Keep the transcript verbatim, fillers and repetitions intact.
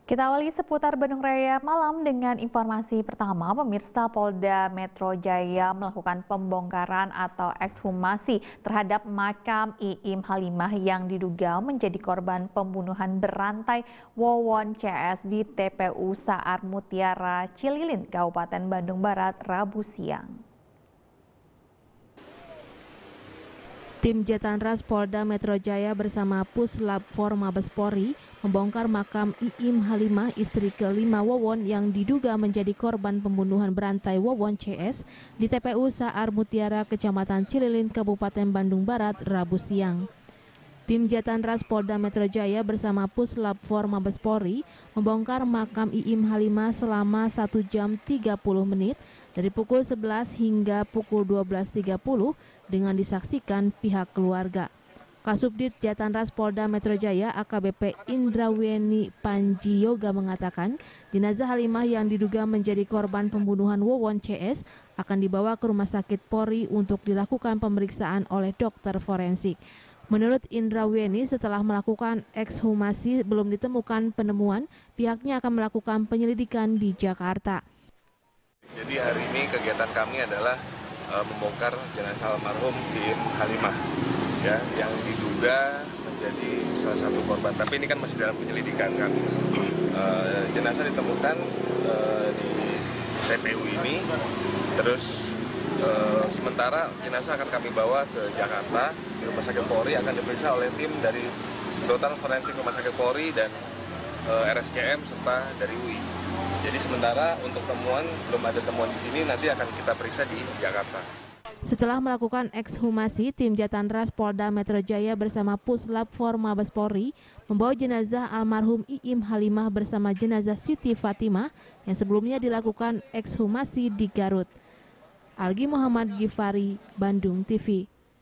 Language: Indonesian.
Kita awali seputar Bandung Raya malam dengan informasi pertama. Pemirsa, Polda Metro Jaya melakukan pembongkaran atau ekshumasi terhadap makam Iim Halimah yang diduga menjadi korban pembunuhan berantai Wawon C S di T P U Saar Mutiara, Cililin, Kabupaten Bandung Barat, Rabu siang. Tim Jatanras Polda Metro Jaya bersama Puslap Forma Mabes Polri membongkar makam Iim Halimah, istri kelima Wawon yang diduga menjadi korban pembunuhan berantai Wawon C S di T P U Saar Mutiara, Kecamatan Cililin, Kabupaten Bandung Barat, Rabu siang. Tim Jatanras Polda Metro Jaya bersama Puslap Forma Mabes Polri membongkar makam Iim Halimah selama satu jam tiga puluh menit dari pukul sebelas hingga pukul dua belas tiga puluh dengan disaksikan pihak keluarga. Kasubdit Jatanras Polda Metro Jaya A K B P Indraweni Panji Yoga mengatakan jenazah Halimah yang diduga menjadi korban pembunuhan Wawon C S akan dibawa ke Rumah Sakit Polri untuk dilakukan pemeriksaan oleh dokter forensik. Menurut Indraweni, setelah melakukan ekshumasi belum ditemukan penemuan, pihaknya akan melakukan penyelidikan di Jakarta. Jadi hari ini kegiatan kami adalah uh, membongkar jenazah almarhum Iim Halimah, ya, yang diduga menjadi salah satu korban. Tapi ini kan masih dalam penyelidikan kami. Uh, jenazah ditemukan uh, di T P U ini, terus uh, sementara jenazah akan kami bawa ke Jakarta di Rumah Sakit Polri, akan diperiksa oleh tim dari dokter forensik Rumah Sakit Polri dan uh, R S C M serta dari U I. Jadi sementara untuk temuan belum ada temuan di sini, nanti akan kita periksa di Jakarta. Setelah melakukan ekshumasi, tim Jatanras Polda Metro Jaya bersama Puslap Forma Mabes Polri membawa jenazah almarhum Iim Halimah bersama jenazah Siti Fatimah yang sebelumnya dilakukan ekshumasi di Garut. Algi Muhammad Gifari, Bandung T V.